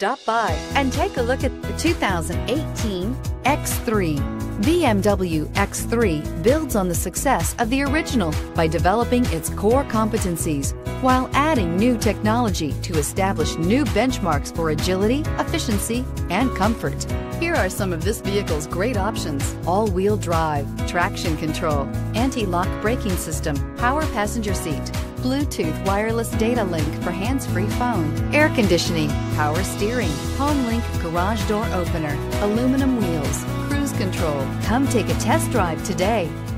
Stop by and take a look at the 2018 X3. BMW X3 builds on the success of the original by developing its core competencies while adding new technology to establish new benchmarks for agility, efficiency, and comfort. Here are some of this vehicle's great options: all-wheel drive, traction control, anti-lock braking system, power passenger seat, Bluetooth wireless data link for hands-free phone, air conditioning, power steering, HomeLink garage door opener, aluminum wheels, cruise control. Come take a test drive today.